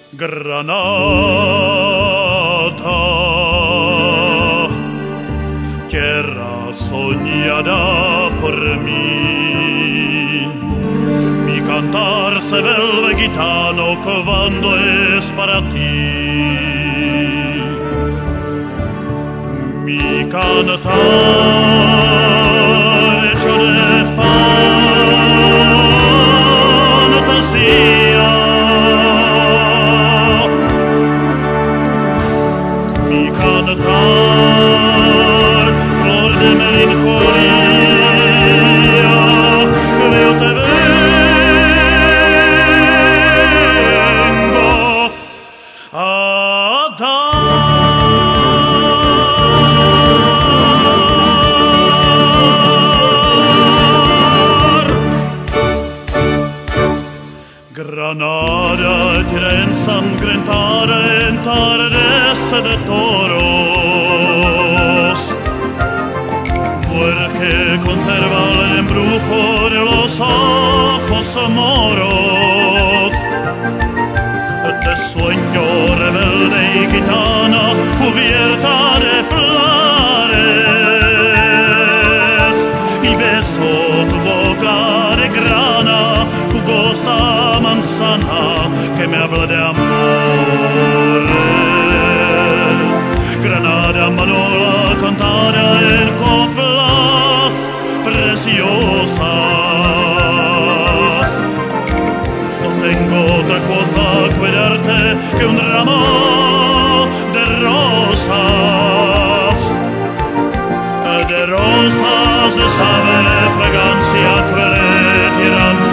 Granada, tierra soñada por mí. Mi cantar se vuelve gitano cuando es para ti. Mi cantar hecho de fantasía. Mi cantar, flor de melancolía, que yo te vengo a dar. Granada, tierra ensangrentada, entardece de toros, porque conserva el embrujo de los ojos moros, de sueño rebelde y gitana cubierta de flores, y beso tu boca de grana, jugosa manzana que me habla de amores. Granada, Manola, cantada en coplas preciosas. No tengo otra cosa que darte que un ramo de rosas. De rosas de sabe fragancia que le tiran